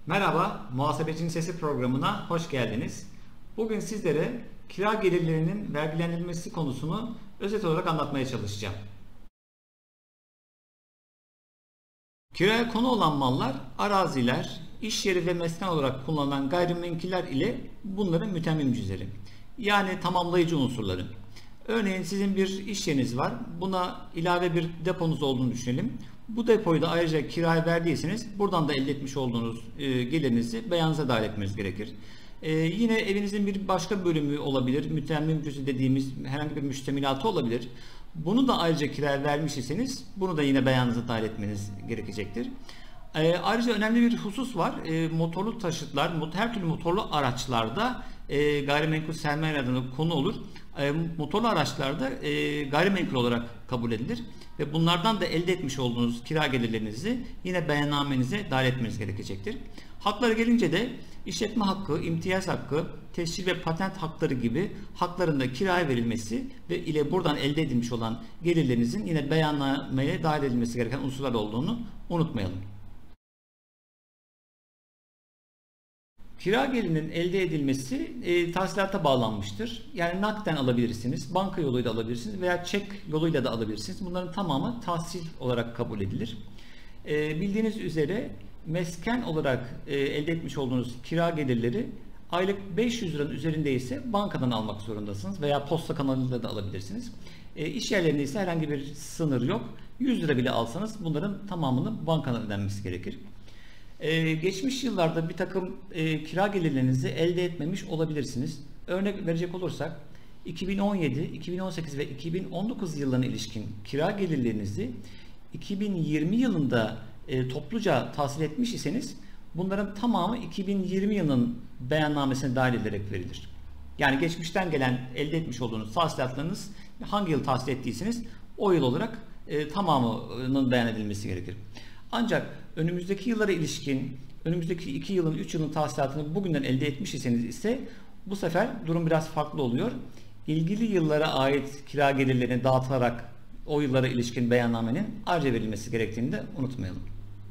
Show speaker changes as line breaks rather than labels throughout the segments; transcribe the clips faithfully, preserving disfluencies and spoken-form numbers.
Merhaba, Muhasebecinin Sesi programına hoş geldiniz. Bugün sizlere kira gelirlerinin vergilendirilmesi konusunu özet olarak anlatmaya çalışacağım. Kiraya konu olan mallar, araziler, iş yeri ve mesken olarak kullanılan gayrimenkuller ile bunların mütemmim cüzleri. Yani tamamlayıcı unsurları. Örneğin sizin bir iş yeriniz var. Buna ilave bir deponuz olduğunu düşünelim. Bu depoyu da ayrıca kiraya verdiyseniz buradan da elde etmiş olduğunuz e, gelirinizi beyanınıza dahil etmeniz gerekir. E, yine evinizin bir başka bölümü olabilir. Mütemmim cüzü dediğimiz herhangi bir müştemilatı olabilir. Bunu da ayrıca kiraya vermiş iseniz bunu da yine beyanınıza dahil etmeniz gerekecektir. E, ayrıca önemli bir husus var. E, motorlu taşıtlar, her türlü motorlu araçlarda e, gayrimenkul sermaye adına konu olur. E, motorlu araçlarda e, gayrimenkul olarak kabul edilir ve bunlardan da elde etmiş olduğunuz kira gelirlerinizi yine beyannamenize dahil etmeniz gerekecektir. Haklara gelince de işletme hakkı, imtiyaz hakkı, tescil ve patent hakları gibi hakların da kiraya verilmesi ve ile buradan elde edilmiş olan gelirlerinizin yine beyannameye dahil edilmesi gereken unsurlar olduğunu unutmayalım. Kira gelirinin elde edilmesi e, tahsilata bağlanmıştır. Yani nakden alabilirsiniz, banka yoluyla alabilirsiniz veya çek yoluyla da alabilirsiniz. Bunların tamamı tahsil olarak kabul edilir. E, bildiğiniz üzere mesken olarak e, elde etmiş olduğunuz kira gelirleri aylık beş yüz liranın üzerinde ise bankadan almak zorundasınız veya posta kanalıyla da alabilirsiniz. E, iş yerlerinde ise herhangi bir sınır yok. yüz lira bile alsanız bunların tamamını bankadan ödenmesi gerekir. Ee, geçmiş yıllarda bir takım e, kira gelirlerinizi elde etmemiş olabilirsiniz. Örnek verecek olursak iki bin on yedi, iki bin on sekiz ve iki bin on dokuz yıllarına ilişkin kira gelirlerinizi iki bin yirmi yılında e, topluca tahsil etmiş iseniz bunların tamamı iki bin yirmi yılının beyannamesine dahil edilerek verilir. Yani geçmişten gelen elde etmiş olduğunuz tahsilatlarınız hangi yıl tahsil ettiyseniz o yıl olarak e, tamamının beyan edilmesi gerekir. Ancak önümüzdeki yıllara ilişkin, önümüzdeki iki yılın, üç yılın tahsilatını bugünden elde etmiş iseniz ise bu sefer durum biraz farklı oluyor. İlgili yıllara ait kira gelirlerini dağıtılarak o yıllara ilişkin beyannamenin ayrıca verilmesi gerektiğini de unutmayalım.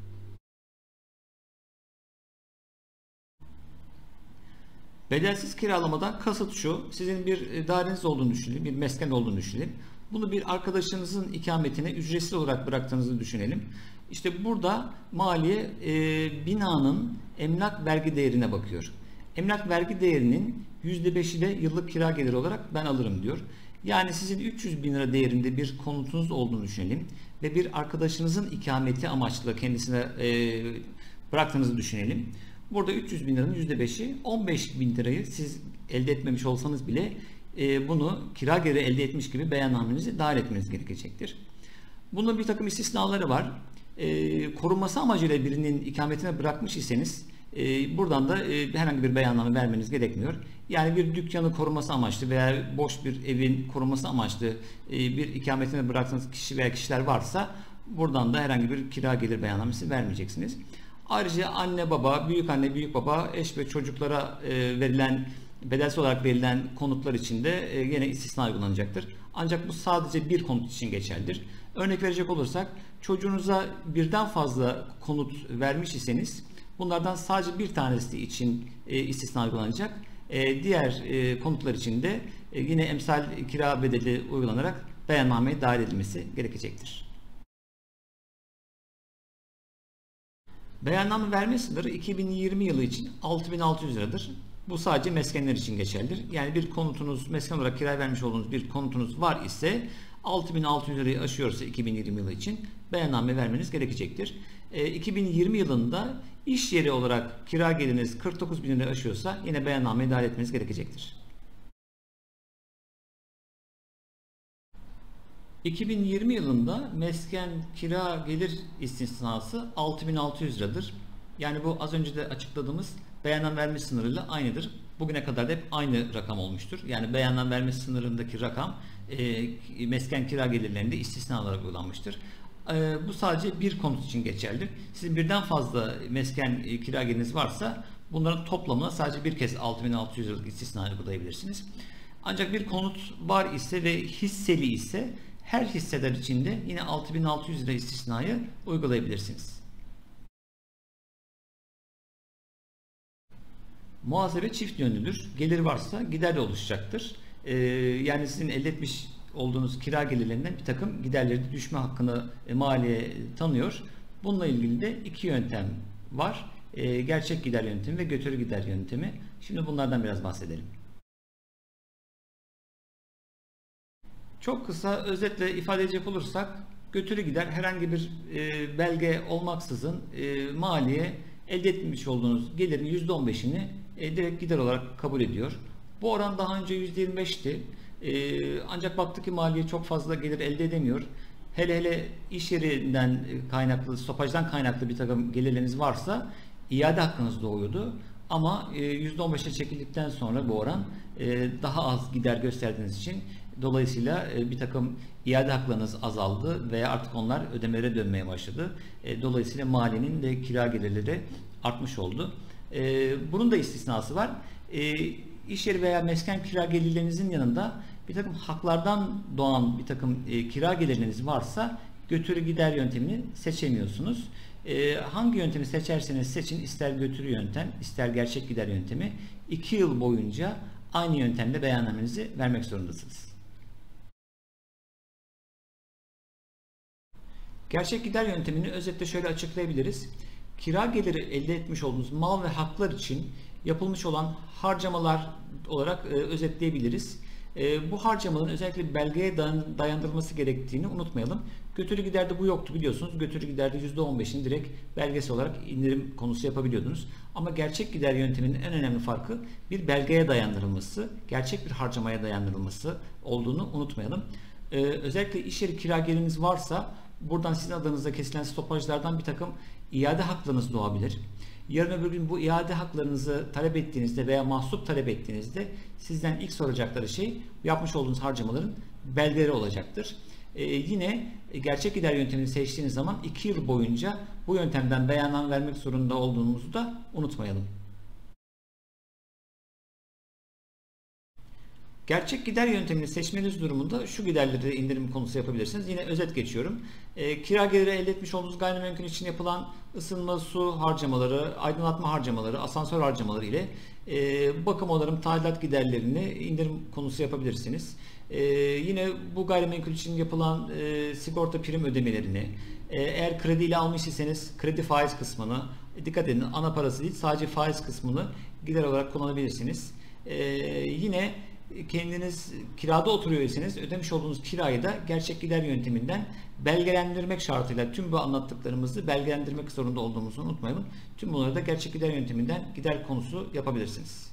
Bedelsiz kiralamadan kasıt şu, sizin bir daireniz olduğunu düşünelim, bir mesken olduğunu düşünelim. Bunu bir arkadaşınızın ikametine ücretsiz olarak bıraktığınızı düşünelim. İşte burada maliye e, binanın emlak vergi değerine bakıyor. Emlak vergi değerinin yüzde beşi de yıllık kira geliri olarak ben alırım diyor. Yani sizin üç yüz bin lira değerinde bir konutunuz olduğunu düşünelim ve bir arkadaşınızın ikameti amaçlı kendisine e, bıraktığınızı düşünelim. Burada üç yüz bin liranın yüzde beşi on beş bin lirayı siz elde etmemiş olsanız bile e, bunu kira geliri elde etmiş gibi beyannamenize dahil etmeniz gerekecektir. Bunun bir takım istisnaları var. E, korunması amacıyla birinin ikametine bırakmış iseniz e, buradan da e, herhangi bir beyanname vermeniz gerekmiyor. Yani bir dükkanı koruması amaçlı veya boş bir evin korunması amaçlı e, bir ikametine bıraktığınız kişi veya kişiler varsa buradan da herhangi bir kira gelir beyannamesi vermeyeceksiniz. Ayrıca anne baba, büyük anne, büyük baba, eş ve çocuklara e, verilen bedelsiz olarak verilen konutlar için de e, yine istisna uygulanacaktır. Ancak bu sadece bir konut için geçerlidir. Örnek verecek olursak çocuğunuza birden fazla konut vermiş iseniz bunlardan sadece bir tanesi için e, istisna uygulanacak. E, diğer e, konutlar için de e, yine emsal kira bedeli uygulanarak beyannameye dahil edilmesi gerekecektir. Beyanname verme sınırı iki bin yirmi yılı için altı bin altı yüz liradır. Bu sadece meskenler için geçerlidir. Yani bir konutunuz, mesken olarak kiraya vermiş olduğunuz bir konutunuz var ise altı bin altı yüz lirayı aşıyorsa iki bin yirmi yılı için beyanname vermeniz gerekecektir. E, iki bin yirmi yılında iş yeri olarak kira geliriniz kırk dokuz bin lirayı aşıyorsa yine beyannameye dahil etmeniz gerekecektir. iki bin yirmi yılında mesken kira gelir istisnası altı bin altı yüz liradır. Yani bu az önce de açıkladığımız beyanname verme sınırıyla aynıdır. Bugüne kadar da hep aynı rakam olmuştur. Yani beyanname verme sınırındaki rakam e, mesken kira gelirlerinde istisna olarak uygulanmıştır. E, bu sadece bir konut için geçerlidir. Sizin birden fazla mesken e, kira geliriniz varsa bunların toplamına sadece bir kez altı bin altı yüz liralık istisna uygulayabilirsiniz. Ancak bir konut var ise ve hisseli ise her hisseler için de yine altı bin altı yüz lira istisnayı uygulayabilirsiniz. Muhasebe çift yönlüdür. Gelir varsa gider de oluşacaktır. Ee, yani sizin elde etmiş olduğunuz kira gelirlerinden bir takım giderleri düşme hakkını e, maliye tanıyor. Bununla ilgili de iki yöntem var. E, gerçek gider yöntemi ve götürü gider yöntemi. Şimdi bunlardan biraz bahsedelim. Çok kısa özetle ifade edecek olursak, götürü gider herhangi bir e, belge olmaksızın e, maliye elde etmiş olduğunuz gelirin yüzde on beşini e, direkt gider olarak kabul ediyor. Bu oran daha önce yüzde yirmi beşti. E, ancak baktık ki maliye çok fazla gelir elde edemiyor. Hele hele iş yerinden kaynaklı, stopajdan kaynaklı bir takım gelirleriniz varsa iade hakkınız doğuyordu. Ama e, yüzde on beşe çekildikten sonra bu oran e, daha az gider gösterdiğiniz için dolayısıyla e, bir takım iade haklarınız azaldı veya artık onlar ödemelere dönmeye başladı. E, dolayısıyla maliyenin de kira gelirleri artmış oldu. E, bunun da istisnası var. E, iş yeri veya mesken kira gelirlerinizin yanında bir takım haklardan doğan bir takım e, kira gelirleriniz varsa götürü gider yöntemini seçemiyorsunuz. E, hangi yöntemi seçerseniz seçin, ister götürü yöntem, ister gerçek gider yöntemi, iki yıl boyunca aynı yöntemle beyannamenizi vermek zorundasınız. Gerçek gider yöntemini özetle şöyle açıklayabiliriz. Kira geliri elde etmiş olduğunuz mal ve haklar için yapılmış olan harcamalar olarak e, özetleyebiliriz. E, bu harcamaların özellikle belgeye dayandırılması gerektiğini unutmayalım. Götürü giderde bu yoktu biliyorsunuz. Götürü giderde yüzde on beşini direkt belgesi olarak indirim konusu yapabiliyordunuz. Ama gerçek gider yönteminin en önemli farkı bir belgeye dayandırılması, gerçek bir harcamaya dayandırılması olduğunu unutmayalım. E, özellikle iş yeri kira geliriniz varsa buradan sizin adınıza kesilen stopajlardan bir takım iade haklarınız doğabilir. Yarın öbür gün bu iade haklarınızı talep ettiğinizde veya mahsup talep ettiğinizde sizden ilk soracakları şey yapmış olduğunuz harcamaların belgeleri olacaktır. Ee, yine gerçek gider yöntemini seçtiğiniz zaman iki yıl boyunca bu yöntemden beyanname vermek zorunda olduğumuzu da unutmayalım. Gerçek gider yöntemini seçmeniz durumunda şu giderleri indirim konusu yapabilirsiniz. Yine özet geçiyorum. E, kira geliri elde etmiş olduğunuz gayrimenkul için yapılan ısınma, su harcamaları, aydınlatma harcamaları, asansör harcamaları ile e, bakım onarım, tadilat giderlerini indirim konusu yapabilirsiniz. E, yine bu gayrimenkul için yapılan e, sigorta prim ödemelerini, e, eğer kredi ile almış iseniz kredi faiz kısmını, e, dikkat edin ana parası değil sadece faiz kısmını gider olarak kullanabilirsiniz. E, yine kendiniz kirada oturuyorsanız ödemiş olduğunuz kirayı da gerçek gider yönteminden belgelendirmek şartıyla tüm bu anlattıklarımızı belgelendirmek zorunda olduğumuzu unutmayalım. Tüm bunları da gerçek gider yönteminden gider konusu yapabilirsiniz.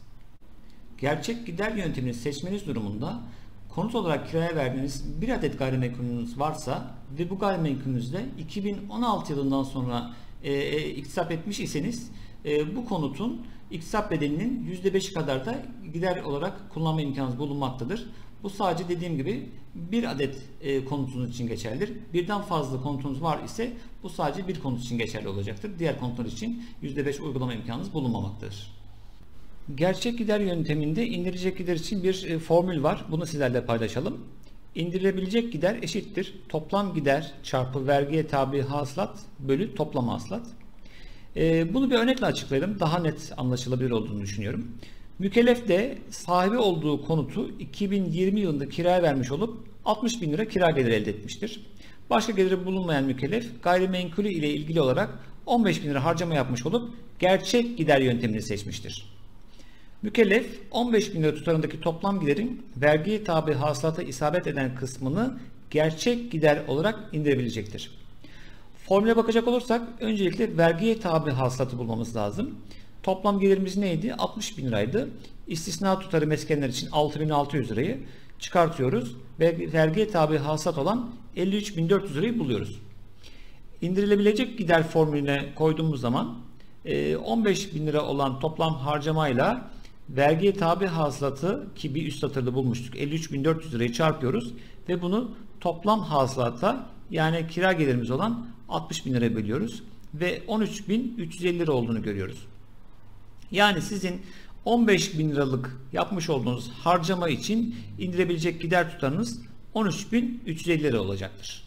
Gerçek gider yöntemini seçmeniz durumunda konut olarak kiraya verdiğiniz bir adet gayrimenkulünüz varsa ve bu gayrimenkulünüzde iki bin on altı yılından sonra e, e, iktisap etmiş iseniz e, bu konutun iktisap bedelinin yüzde beşi kadar da gider olarak kullanma imkanınız bulunmaktadır. Bu sadece dediğim gibi bir adet e, konutunuz için geçerlidir. Birden fazla konutunuz var ise bu sadece bir konut için geçerli olacaktır. Diğer konutlar için yüzde beş uygulama imkanınız bulunmamaktadır. Gerçek gider yönteminde indirilecek gider için bir e, formül var. Bunu sizlerle paylaşalım. İndirilebilecek gider eşittir toplam gider çarpı vergiye tabi hasılat bölü toplam hasılat. E, bunu bir örnekle açıklayalım. Daha net anlaşılabilir olduğunu düşünüyorum. Mükellef de sahibi olduğu konutu iki bin yirmi yılında kiraya vermiş olup altmış bin lira kira geliri elde etmiştir. Başka geliri bulunmayan mükellef gayrimenkulü ile ilgili olarak on beş bin lira harcama yapmış olup gerçek gider yöntemini seçmiştir. Mükellef on beş bin lira tutarındaki toplam giderin vergiye tabi hasılata isabet eden kısmını gerçek gider olarak indirebilecektir. Formüle bakacak olursak öncelikle vergiye tabi hasılatı bulmamız lazım. Toplam gelirimiz neydi? altmış bin liraydı. İstisna tutarı meskenler için altı bin altı yüz lirayı çıkartıyoruz ve vergiye tabi hasılat olan elli üç bin dört yüz lirayı buluyoruz. İndirilebilecek gider formülüne koyduğumuz zaman on beş bin lira olan toplam harcamayla vergiye tabi hasılatı ki bir üst satırda bulmuştuk elli üç bin dört yüz lirayı çarpıyoruz ve bunu toplam hasılata yani kira gelirimiz olan altmış bin liraya bölüyoruz ve on üç bin üç yüz elli lira olduğunu görüyoruz. Yani sizin on beş bin liralık yapmış olduğunuz harcama için indirebilecek gider tutarınız on üç bin üç yüz elli lira olacaktır.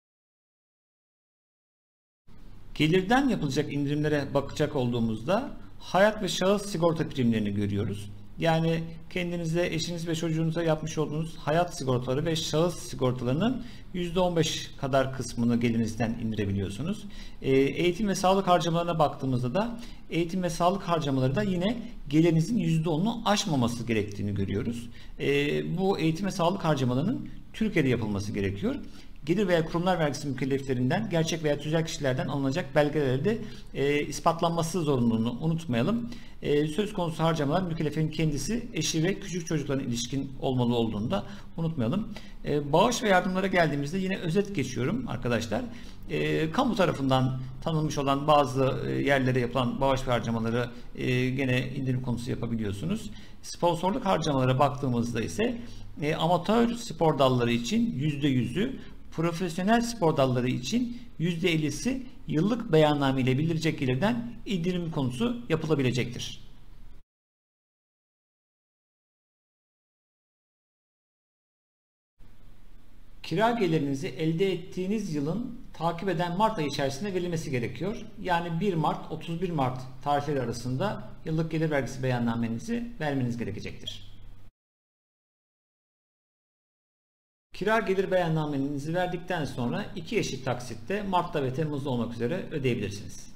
Gelirden yapılacak indirimlere bakacak olduğumuzda hayat ve şahıs sigorta primlerini görüyoruz. Yani kendinize, eşiniz ve çocuğunuza yapmış olduğunuz hayat sigortaları ve şahıs sigortalarının yüzde on beş kadar kısmını gelirinizden indirebiliyorsunuz. E, eğitim ve sağlık harcamalarına baktığımızda da eğitim ve sağlık harcamaları da yine gelirinizin yüzde onunu aşmaması gerektiğini görüyoruz. E, bu eğitim ve sağlık harcamalarının Türkiye'de yapılması gerekiyor. Gelir veya kurumlar vergisi mükelleflerinden, gerçek veya tüzel kişilerden alınacak belgeleri de e, ispatlanması zorunluluğunu unutmayalım. E, söz konusu harcamalar mükellefin kendisi, eşi ve küçük çocukların ilişkin olmalı olduğunu da unutmayalım. E, bağış ve yardımlara geldiğimizde yine özet geçiyorum arkadaşlar. E, kamu tarafından tanınmış olan bazı yerlere yapılan bağış ve harcamaları e, gene indirim konusu yapabiliyorsunuz. Sponsorluk harcamalara baktığımızda ise e, amatör spor dalları için yüzde yüzü, profesyonel spor dalları için yüzde ellisi yıllık beyanname ile bildirilecek gelirden indirim konusu yapılabilecektir. Kira gelirinizi elde ettiğiniz yılın takip eden Mart ayı içerisinde verilmesi gerekiyor. Yani bir Mart otuz bir Mart tarihleri arasında yıllık gelir vergisi beyannamenizi vermeniz gerekecektir. Kira gelir beyannamenizi verdikten sonra iki eşit taksitte Mart'ta ve Temmuz'da olmak üzere ödeyebilirsiniz.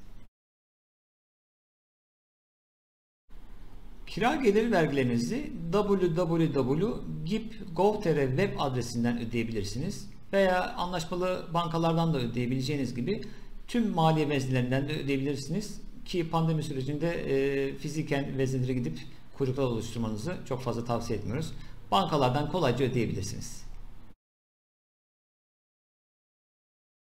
Kira gelir vergilerinizi w w w nokta gip nokta gov nokta tr web adresinden ödeyebilirsiniz veya anlaşmalı bankalardan da ödeyebileceğiniz gibi tüm maliye veznelerinden de ödeyebilirsiniz ki pandemi sürecinde e, fiziken veznelere gidip kuyruklar oluşturmanızı çok fazla tavsiye etmiyoruz. Bankalardan kolayca ödeyebilirsiniz.